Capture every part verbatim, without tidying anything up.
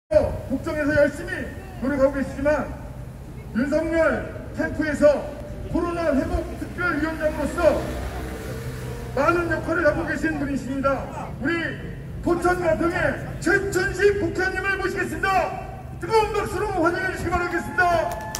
국정에서 열심히 노력하고 계시지만 윤석열 캠프에서 코로나 회복 특별위원장으로서 많은 역할을 하고 계신 분이십니다. 우리 포천 가평의 최천식 국회의원님을 모시겠습니다. 뜨거운 박수로 환영해 주시기 바라겠습니다.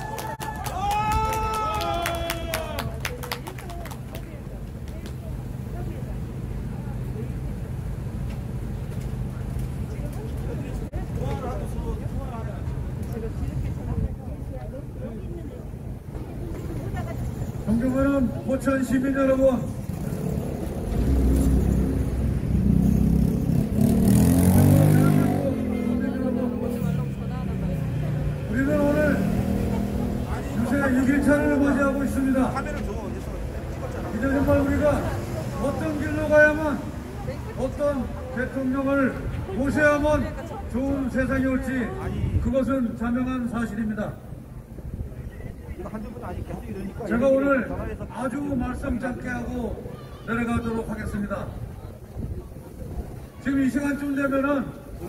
존경하는 포천 시민 여러분, 우리는 오늘 유세 육 일차를 맞이하고 있습니다. 이제 정말 우리가 어떤 길로 가야만, 어떤 대통령을 모셔야만 좋은 세상이 올지 그것은 자명한 사실입니다. 제가 오늘 아주 말씀 짧게 하고 내려가도록 하겠습니다. 지금 이 시간쯤 되면은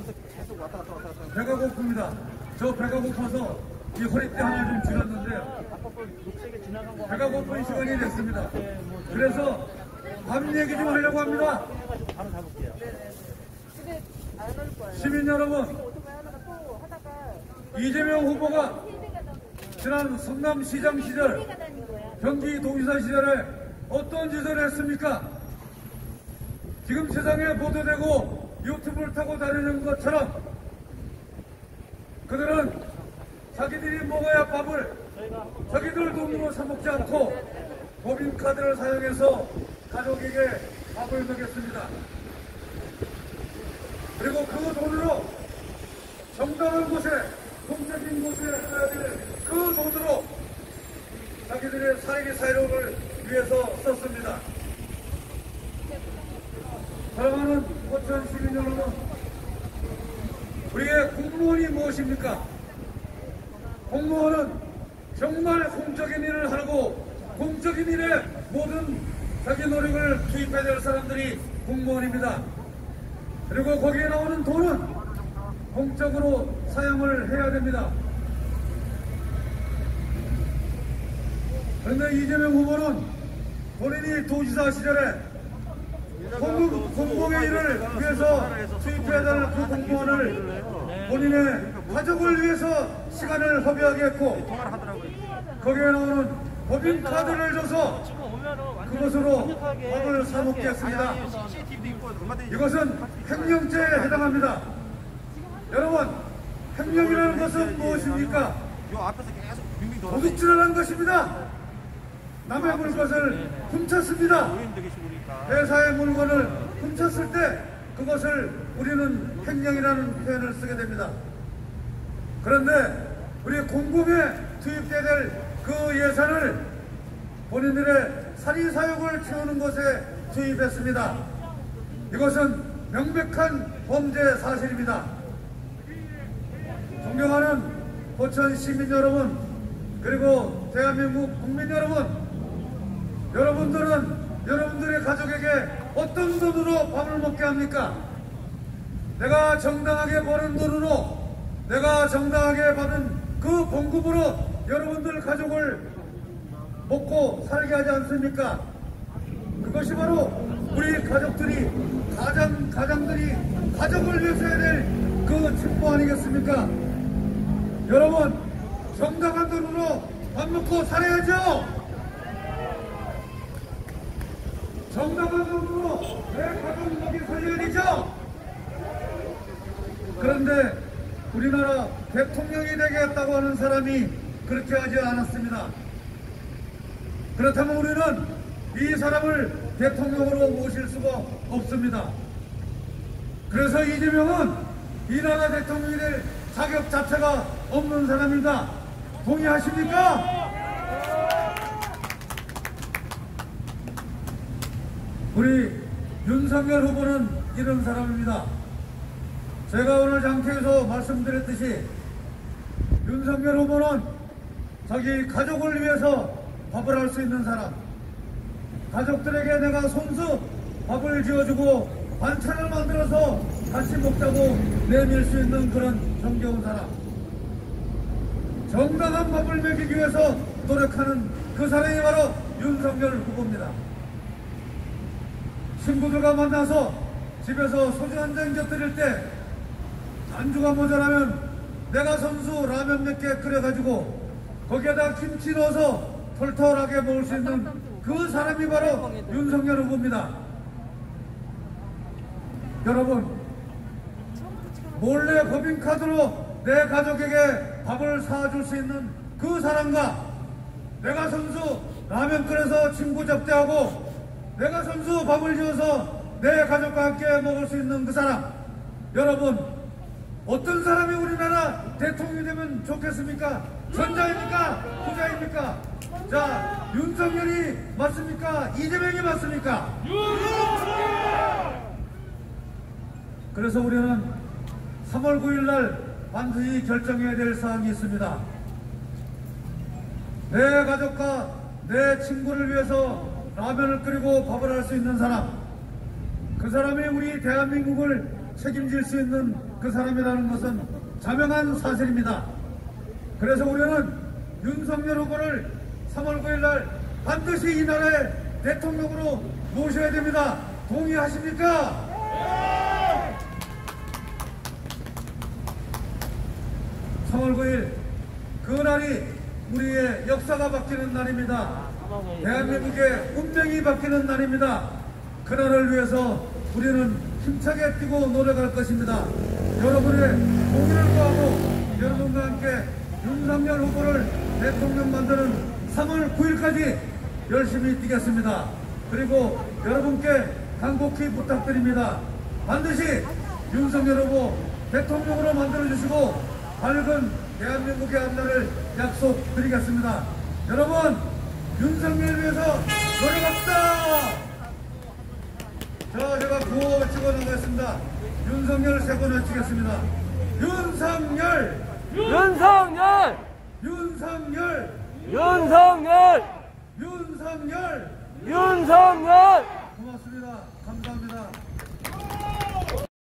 배가 고픕니다. 저 배가 고파서 이 허리띠 하나 좀 줄였는데요. 배가 고픈 시간이 됐습니다. 그래서 밤 얘기 좀 하려고 합니다. 시민 여러분, 이재명 후보가 지난 성남시장 시절, 경기도지사 시절에 어떤 짓을 했습니까? 지금 세상에 보도되고 유튜브를 타고 다니는 것처럼 그들은 자기들이 먹어야 밥을 자기들 돈으로 사 먹지 않고 법인카드를 사용해서 가족에게 밥을 먹였습니다. 그리고 그 돈으로 정당한 곳에, 공적인 곳에 써야 될 그 돈으로 자기들의 사회의 사회를 위해서 썼습니다. 사랑하는 포천 시민 여러분, 우리의 공무원이 무엇입니까? 공무원은 정말 공적인 일을 하고 공적인 일에 모든 자기 노력을 투입해야 될 사람들이 공무원입니다. 그리고 거기에 나오는 돈은 공적으로 사용을 해야 됩니다. 그런데 이재명 후보는 본인이 도지사 시절에 공공, 공공의 일을 위해서 투입해야 될 그 공무원을 본인의 가족을 위해서 시간을 허비하게 했고, 거기에 나오는 법인카드를 줘서 그것으로 밥을 사먹게 했습니다. 이것은 횡령죄에 해당합니다. 여러분, 횡령이라는 것은 무엇입니까? 도둑질을 한 것입니다. 남의 물건을 훔쳤습니다. 회사의 물건을 훔쳤을 때 그것을 우리는 횡령이라는 표현을 쓰게 됩니다. 그런데 우리 공공에 투입돼야 될 그 예산을 본인들의 사리사욕을 채우는 것에 투입했습니다. 이것은 명백한 범죄 사실입니다. 존경하는 포천 시민 여러분, 그리고 대한민국 국민 여러분, 여러분들은 여러분들의 가족에게 어떤 돈으로 밥을 먹게 합니까? 내가 정당하게 버는 돈으로, 내가 정당하게 받은 그 공급으로 여러분들 가족을 먹고 살게 하지 않습니까? 그것이 바로 우리 가족들이, 가장, 가장들이 가족을 위해서 해야 될 그 책무 아니겠습니까? 여러분, 정당한 돈으로 밥 먹고 살아야죠! 정당한 돈으로 내 가족 먹이 살려야 되죠! 그런데 우리나라 대통령이 되겠다고 하는 사람이 그렇게 하지 않았습니다. 그렇다면 우리는 이 사람을 대통령으로 모실 수가 없습니다. 그래서 이재명은 이 나라 대통령이 될 자격 자체가 없는 사람입니다. 동의하십니까? 우리 윤석열 후보는 이런 사람입니다. 제가 오늘 장터에서 말씀드렸듯이 윤석열 후보는 자기 가족을 위해서 밥을 할 수 있는 사람, 가족들에게 내가 손수 밥을 지어주고 반찬을 만들어서 같이 먹자고 내밀 수 있는 그런 정겨운 사람, 정당한 밥을 먹이기 위해서 노력하는 그 사람이 바로 윤석열 후보입니다. 친구들과 만나서 집에서 소주 한 잔 곁들일 때 안주가 모자라면 내가 선수 라면 몇 개 끓여가지고 거기에다 김치 넣어서 털털하게 먹을 수 있는 그 사람이 바로 윤석열 후보입니다. 여러분, 몰래 법인카드로 내 가족에게 밥을 사줄 수 있는 그 사람과 내가 선수 라면 끓여서 친구 접대하고 내가 선수 밥을 지어서 내 가족과 함께 먹을 수 있는 그 사람, 여러분 어떤 사람이 우리나라 대통령이 되면 좋겠습니까? 전자입니까? 후자입니까? 자, 윤석열이 맞습니까? 이재명이 맞습니까? 그래서 우리는 삼월 구일 날 반드시 결정해야 될 사항이 있습니다. 내 가족과 내 친구를 위해서 라면을 끓이고 밥을 할 수 있는 사람, 그 사람이 우리 대한민국을 책임질 수 있는 그 사람이라는 것은 자명한 사실입니다. 그래서 우리는 윤석열 후보를 삼월 구일 날 반드시 이 나라의 대통령으로 모셔야 됩니다. 동의하십니까? 삼월 구일, 그날이 우리의 역사가 바뀌는 날입니다. 대한민국의 운명이 바뀌는 날입니다. 그날을 위해서 우리는 힘차게 뛰고 노력할 것입니다. 여러분의 동의를 구하고 여러분과 함께 윤석열 후보를 대통령 만드는 삼월 구일까지 열심히 뛰겠습니다. 그리고 여러분께 간곡히 부탁드립니다. 반드시 윤석열 후보 대통령으로 만들어주시고 밝은 대한민국의 앞날을 약속드리겠습니다. 여러분, 윤석열을 위해서 노력합시다. 자, 제가 구호 외치고 나가겠습니다. 윤석열 세 번 외치겠습니다. 윤석열! 윤석열! 윤석열! 윤석열! 윤석열! 윤석열! 고맙습니다. 감사합니다.